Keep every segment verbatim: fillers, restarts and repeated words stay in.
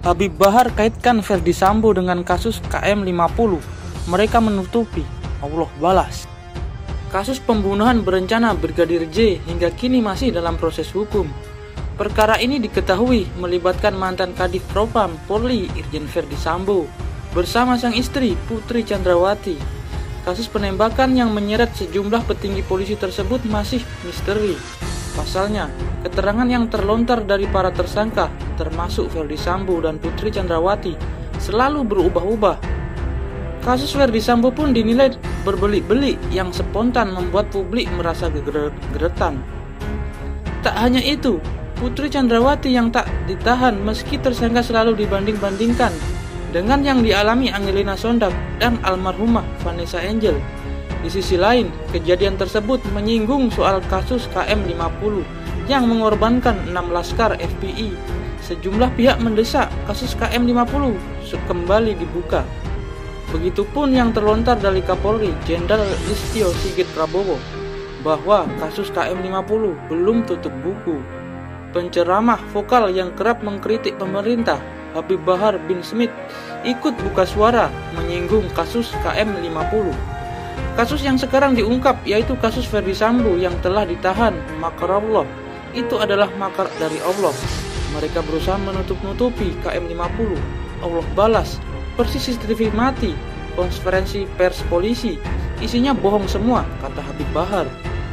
Habib Bahar kaitkan Ferdi Sambo dengan kasus K M lima puluh. Mereka menutupi, Allah balas. Kasus pembunuhan berencana Brigadir J hingga kini masih dalam proses hukum. Perkara ini diketahui melibatkan mantan Kadif Propam Polri Irjen Ferdi Sambo bersama sang istri Putri Chandrawati. Kasus penembakan yang menyeret sejumlah petinggi polisi tersebut masih misteri. Pasalnya, keterangan yang terlontar dari para tersangka, termasuk Ferdi Sambo dan Putri Chandrawati, selalu berubah-ubah. Kasus Ferdi Sambo pun dinilai berbelit-belit yang spontan membuat publik merasa geretan. Tak hanya itu, Putri Chandrawati yang tak ditahan meski tersangka selalu dibanding-bandingkan dengan yang dialami Angelina Sondak dan almarhumah Vanessa Angel. Di sisi lain, kejadian tersebut menyinggung soal kasus K M lima puluh yang mengorbankan enam laskar F P I. Sejumlah pihak mendesak kasus K M lima puluh kembali dibuka. Begitupun yang terlontar dari Kapolri Jenderal Listio Sigit Prabowo bahwa kasus K M lima puluh belum tutup buku. Penceramah vokal yang kerap mengkritik pemerintah, Habib Bahar bin Smith, ikut buka suara menyinggung kasus K M lima puluh. Kasus yang sekarang diungkap yaitu kasus Ferdi Sambo yang telah ditahan. Makar Allah, itu adalah makar dari Allah. Mereka berusaha menutup-nutupi K M lima puluh. Allah balas, persis C C T V mati. Konferensi pers polisi isinya bohong semua, kata Habib Bahar.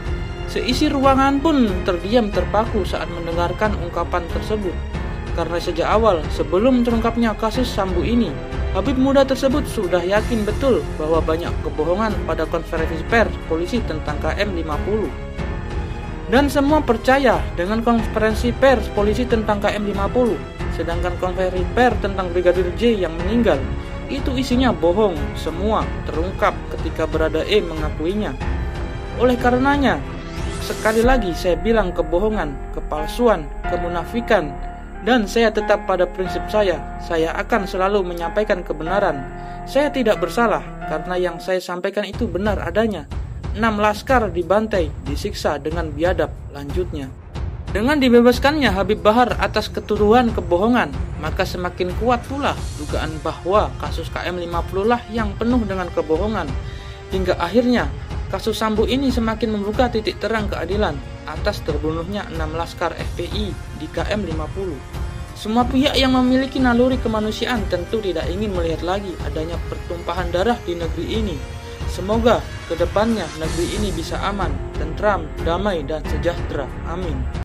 Seisi ruangan pun terdiam terpaku saat mendengarkan ungkapan tersebut. Karena sejak awal, sebelum terungkapnya kasus Sambo ini, Habib muda tersebut sudah yakin betul bahwa banyak kebohongan pada konferensi pers polisi tentang K M lima puluh. Dan semua percaya dengan konferensi pers polisi tentang K M lima puluh, sedangkan konferensi pers tentang Brigadir J yang meninggal, itu isinya bohong, semua terungkap ketika Barada E mengakuinya. Oleh karenanya, sekali lagi saya bilang kebohongan, kepalsuan, kemunafikan, dan saya tetap pada prinsip saya, saya akan selalu menyampaikan kebenaran. Saya tidak bersalah, karena yang saya sampaikan itu benar adanya. Enam laskar dibantai, disiksa dengan biadab, lanjutnya. Dengan dibebaskannya Habib Bahar atas ketuduhan kebohongan, maka semakin kuat pula dugaan bahwa kasus K M lima puluh lah yang penuh dengan kebohongan. Hingga akhirnya, kasus Sambo ini semakin membuka titik terang keadilan atas terbunuhnya enam laskar F P I di K M lima puluh. Semua pihak yang memiliki naluri kemanusiaan tentu tidak ingin melihat lagi adanya pertumpahan darah di negeri ini. Semoga kedepannya negeri ini bisa aman, tentram, damai, dan sejahtera. Amin.